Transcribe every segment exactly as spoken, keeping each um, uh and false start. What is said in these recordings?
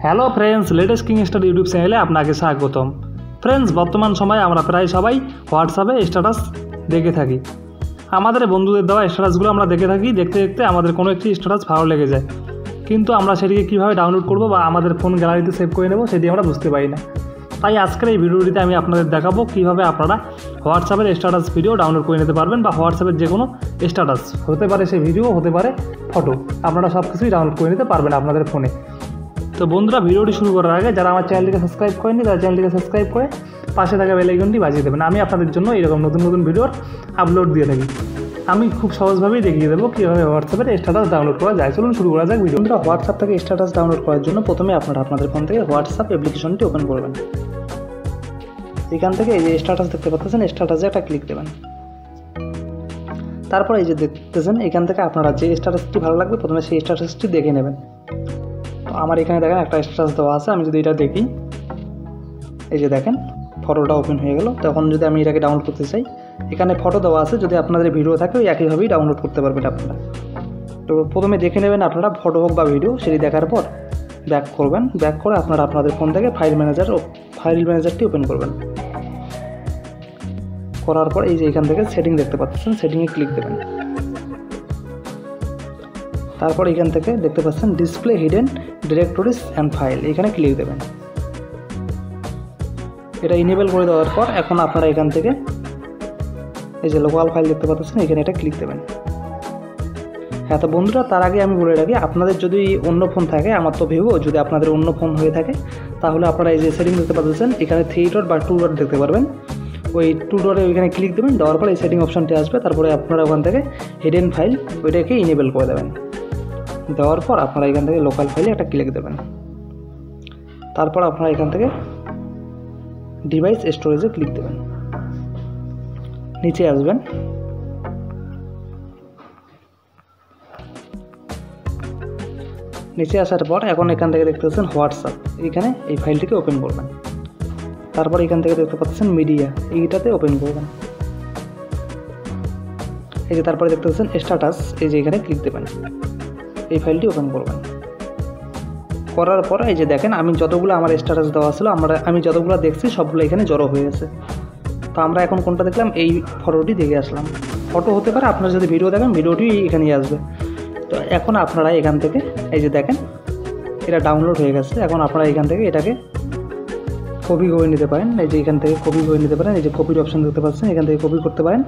Hello friends, latest king star YouTube চ্যানেলে আপনাকে স্বাগতম। ফ্রেন্ডস, বর্তমান সময়ে আমরা প্রায় সবাই হোয়াটসঅ্যাপে স্ট্যাটাস দেখে থাকি। আমাদের বন্ধুদের দেওয়া স্ট্যাটাসগুলো আমরা দেখে থাকি, দেখতে দেখতে আমাদের কোনো একটি স্ট্যাটাস ভালো লেগে যায়, কিন্তু আমরা সেটিকে কীভাবে ডাউনলোড করব বা আমাদের ফোন গ্যালারিতে সেভ করে নেব সেটি আমরা বুঝতে পারি না। তাই আজকের এই ভিডিওটিতে আমি আপনাদের দেখাবো কীভাবে আপনারা হোয়াটসঅ্যাপের স্ট্যাটাস ভিডিও ডাউনলোড করে নিতে পারবেন, বা হোয়াটসঅ্যাপের যে কোনো স্ট্যাটাস হতে পারে, সে ভিডিও হতে পারে, ফটো, আপনারা সব কিছুই ডাউনলোড করে নিতে পারবেন আপনাদের ফোনে। তো বন্ধুরা, ভিডিওটি শুরু করার আগে যারা আমার চ্যানেলটিকে সাবস্ক্রাইব করেনি তারা চ্যানেলটিকে সাবস্ক্রাইব করে পাশে থাকা বেল আইকনটি বাজিয়ে দেবেন। আমি আপনাদের জন্য এরকম নতুন নতুন ভিডিওর আপলোড দিয়ে থাকি। আমি খুব সহজভাবেই দেখিয়ে দেবো কীভাবে হোয়াটসঅ্যাপের স্ট্যাটাস ডাউনলোড করা যায়। চলুন শুরু করা যাক ভিডিও। বন্ধুরা, হোয়াটসঅ্যাপ থেকে স্ট্যাটাস ডাউনলোড করার জন্য প্রথমে আপনারা আপনাদের ফোন থেকে হোয়াটসঅ্যাপ অ্যাপ্লিকেশনটি ওপেন করবেন। এখান থেকে এই যে স্ট্যাটাস দেখতে পাচ্ছেন, স্ট্যাটাসে একটা ক্লিক দেবেন। তারপর এই যে দেখতেছেন, এখান থেকে আপনারা যে স্ট্যাটাসটি ভালো লাগবে প্রথমে সেই স্ট্যাটাসটি দেখে নেবেন। আমার এখানে দেখেন একটা স্ট্যাটাস দেওয়া আছে, আমি যদি এটা দেখি, এই যে দেখেন ফটোটা ওপেন হয়ে গেল। তখন যদি আমি এটাকে ডাউনলোড করতে চাই, এখানে ফটো দেওয়া আছে, যদি আপনাদের ভিডিও থাকে ওই একইভাবেই ডাউনলোড করতে পারবেন আপনারা। তো প্রথমে দেখে নেবেন আপনারা, ফটো হোক বা ভিডিও, সেটি দেখার পর ব্যাক করবেন। ব্যাক করে আপনারা আপনাদের ফোন থেকে ফাইল ম্যানেজার ও ফাইল ম্যানেজারটি ওপেন করবেন। করার পর এই যে এখান থেকে সেটিং দেখতে পাচ্ছেন, সেটিংয়ে ক্লিক দেবেন। তারপর এখান থেকে দেখতে পাচ্ছেন display hidden directories and file, এখানে ক্লিক দেবেন। এটা ইনেবল করে দেওয়ার পর এখন আপনারা এখান থেকে এই যে লোকাল ফাইল দেখতে পাচ্ছেন, এখানে এটা ক্লিক দেবেন। হ্যাঁ, তো বন্ধুরা, তার আগে আমি বলে রাখি, আপনাদের যদি অন্য ফোন থাকে, আমার তো ভিভো, যদি আপনাদের অন্য ফোন হয়ে থাকে তাহলে আপনারা এই যে সেটিং দেখতে পাচ্ছেন, এখানে থ্রি ডট বা টু ডট দেখতে পারবেন। ওই টু ডটে ওইখানে ক্লিক দেবেন, দেওয়ার পর এই সেটিং অপশানটি আসবে। তারপরে আপনারা ওখান থেকে হিডেন ফাইল ওইটাকে ইনেবল করে দেবেন। দেওয়ার পর আপনারা এখান থেকে লোকাল ফাইলে একটা ক্লিক দেবেন। তারপর আপনারা এখান থেকে ডিভাইস স্টোরেজে ক্লিক দেবেন। নিচে আসবেন, নিচে আসার পর এখন এখান থেকে দেখতে পাচ্ছেন হোয়াটসঅ্যাপ, এইখানে এই ফাইলটিকে ওপেন করবেন। তারপর এখান থেকে দেখতে পাচ্ছেন মিডিয়া, এইটাতে ওপেন করবেন। এই যে তারপরে দেখতে পাচ্ছেন স্ট্যাটাস, এই যে এখানে ক্লিক দেবেন, এই ফাইলটি ওপেন করবেন। করার পর এই যে দেখেন, আমি যতগুলো আমার স্ট্যাটাস দেওয়া ছিল, আমরা আমি যতগুলো দেখছি সবগুলো এখানে জড়ো হয়ে গেছে। তো আমরা এখন কোনটা দেখলাম, এই ফটোটি দেখে আসলাম। ফটো হতে পারে, আপনারা যদি ভিডিও দেখেন ভিডিওটি এখানেই আসবে। তো এখন আপনারা এখান থেকে এই যে দেখেন এটা ডাউনলোড হয়ে গেছে। এখন আপনারা এখান থেকে এটাকে কপি করে নিতে পারেন। এই যে এখান থেকে কপি করে নিতে পারেন, এই যে কপির অপশান দেখতে পাচ্ছেন, এখান থেকে কপি করতে পারেন।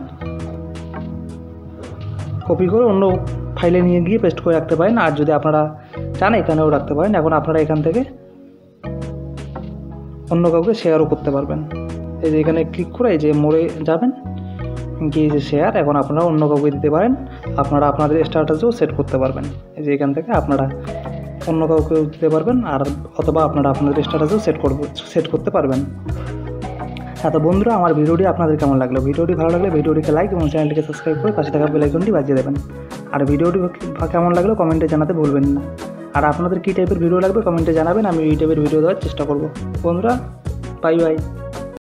কপি করে অন্য ফাইলে নিয়ে গিয়ে পেস্ট করে রাখতে পারেন, আর যদি আপনারা চান এখানেও রাখতে পারেন। এখন আপনারা এখান থেকে অন্য কাউকে শেয়ারও করতে পারবেন। এই যে এখানে ক্লিক করে এই যে মোড়ে যাবেন, গিয়ে যে শেয়ার, এখন আপনারা অন্য কাউকে দিতে পারেন। আপনারা আপনাদের স্ট্যাটাসেও সেট করতে পারবেন। এই যে এখান থেকে আপনারা অন্য কাউকে দিতে পারবেন, আর অথবা আপনারা আপনাদের স্ট্যাটাসেও সেট করব সেট করতে পারবেন। হ্যাঁ, তো বন্ধুরা, আমার ভিডিওটি আপনাদের কেমন লাগলো? ভিডিওটি ভালো লাগলে ভিডিওটিকে লাইক এবং চ্যানেলটিকে সাবস্ক্রাইব করে পাশে থাকা বেল আইকনটি বাজিয়ে দেবেন। আর ভিডিওটি কেমন লাগলো কমেন্টে জানাতে ভুলবেন না। আর আপনাদের কী টাইপের ভিডিও লাগবে কমেন্টে জানাবেন, আমি এই টাইপের ভিডিও দেওয়ার চেষ্টা করব। বন্ধুরা, বাই বাই।